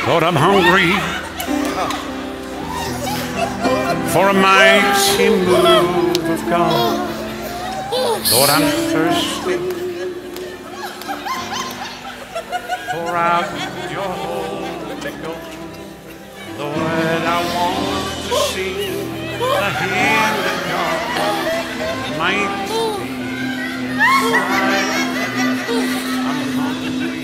Lord, I'm hungry for a mighty move of God. Lord, I'm thirsty. Pour out your Holy Ghost. Lord, I want to see the hand of God mighty inside. I'm hungry.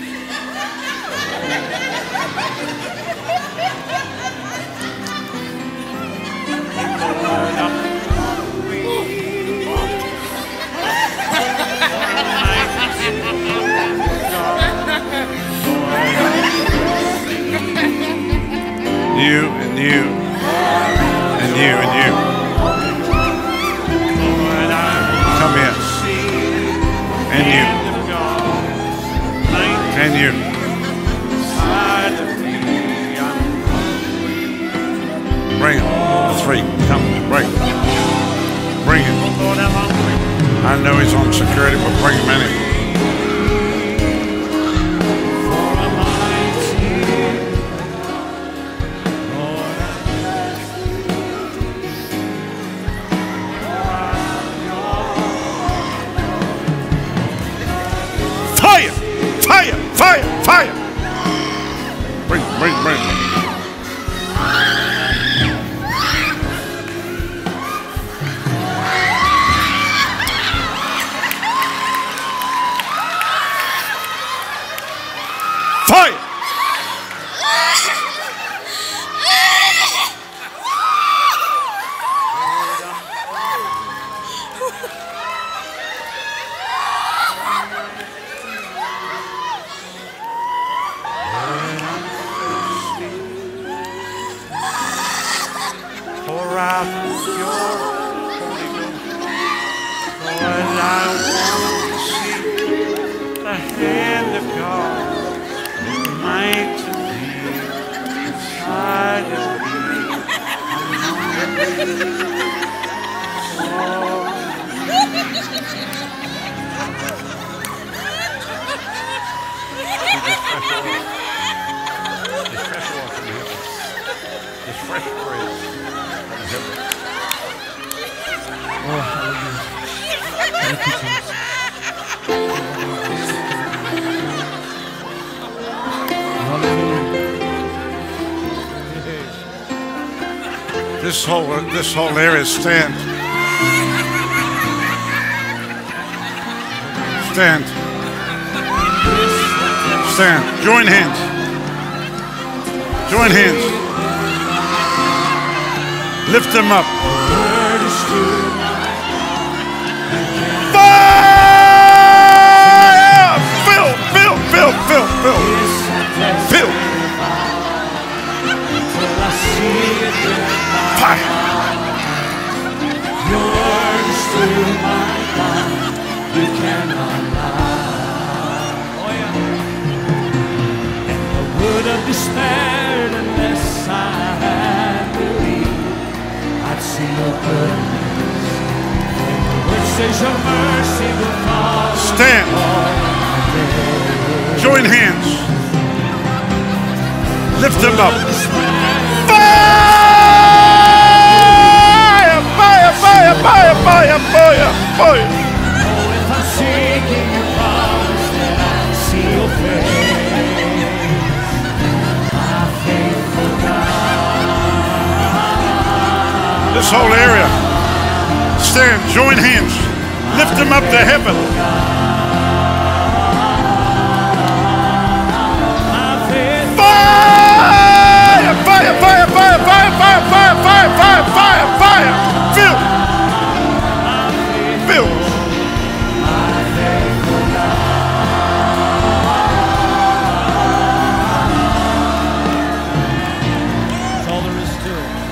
Lord, I'm hungry. You and you and you and you. Come here. And you. And you. Bring it. The three. Come. Bring it. Bring it. I know he's on security, but bring him anyway. Fire! Fire! Bring. Fire! This whole area, stand. Stand. Stand. Join hands. Join hands. Lift them up. Fire! Fill. Fire. Your word is through my life, you cannot lie. Oh, yeah. And I would have despaired unless I had believed I'd see your goodness. And the word says your mercy will follow. Stand. Join hands. Lift them up. Fire! Oh, if I'm seeking your promise, then I see your face, my faithful God. This whole area, stand, join hands, lift them up to heaven. Fire! Fill! That's all there is to it.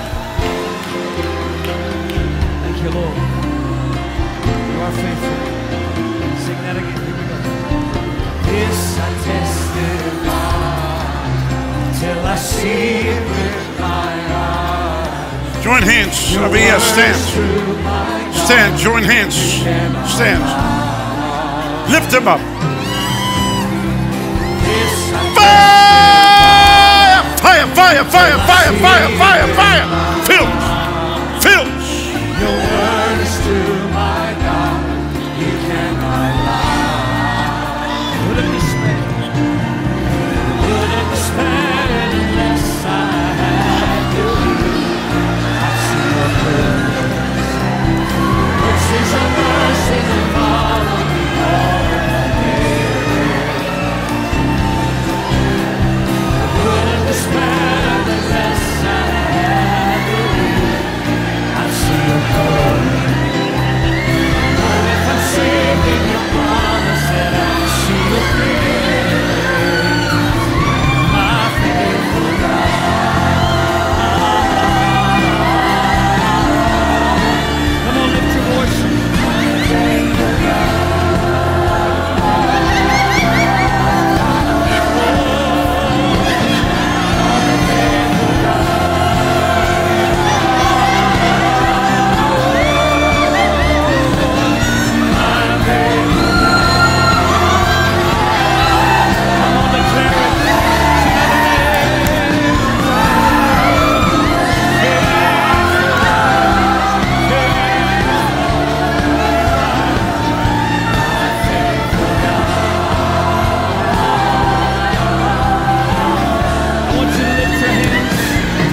Thank you, Lord. You are faithful. Sing that again. Here we go. This I testify till I see it with my eyes. Join hands. Yes, stand. Stand. Join hands. Stand. Lift them up. Fire!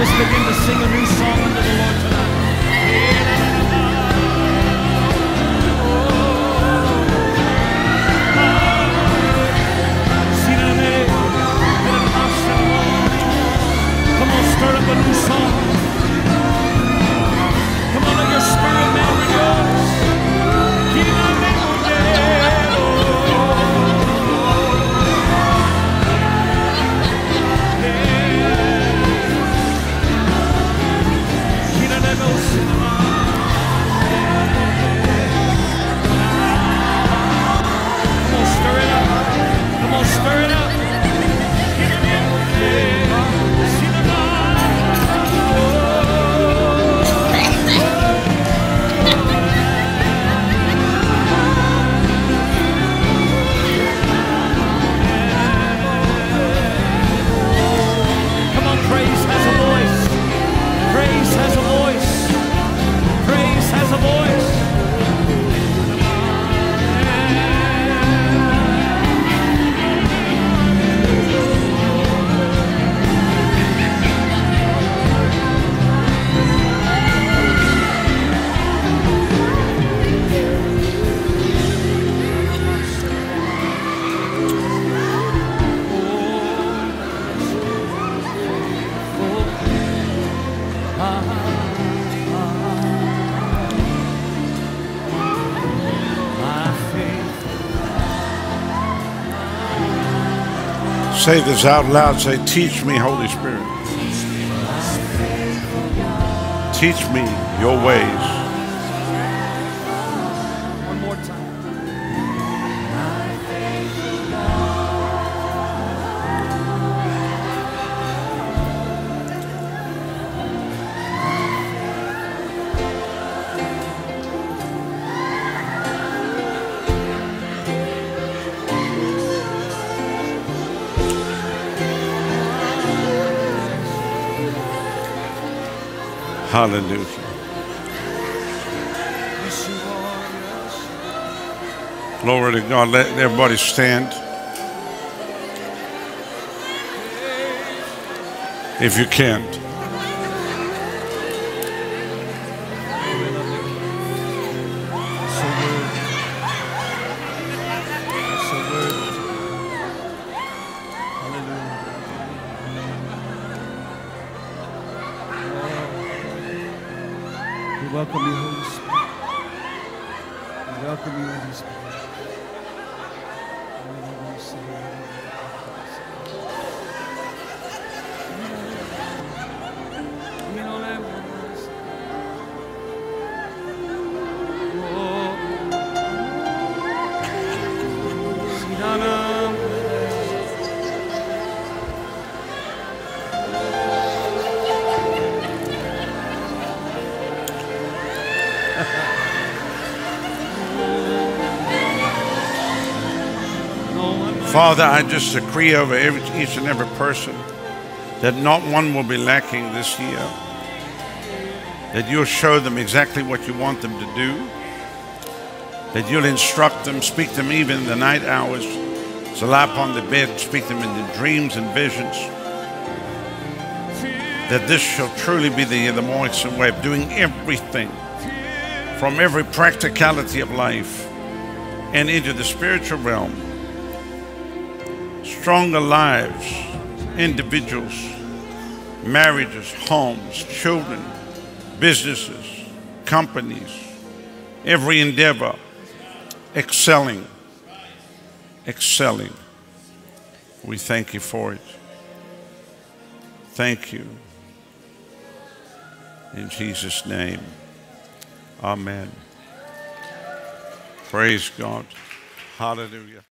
Just begin to sing a new song unto the Lord tonight. Come on, start up a new song. Come on, let your spirit man rejoice. Stir it up. Come on, praise has a voice. Praise has a voice. Praise has a voice. Say this out loud. Say, teach me, Holy Spirit. Teach me your ways. One more time. Hallelujah. Glory to God. Let everybody stand. If you can. Welcome you, Holy Spirit. We welcome you, Holy Spirit. Father, I just decree over each and every person that not one will be lacking this year. That you'll show them exactly what you want them to do. That you'll instruct them, speak them even in the night hours. So lie upon the bed, speak them in the dreams and visions. That this shall truly be the Morrison way of doing everything from every practicality of life and into the spiritual realm. Stronger lives, individuals, marriages, homes, children, businesses, companies, every endeavor, excelling. We thank you for it. Thank you. In Jesus' name, amen. Praise God. Hallelujah.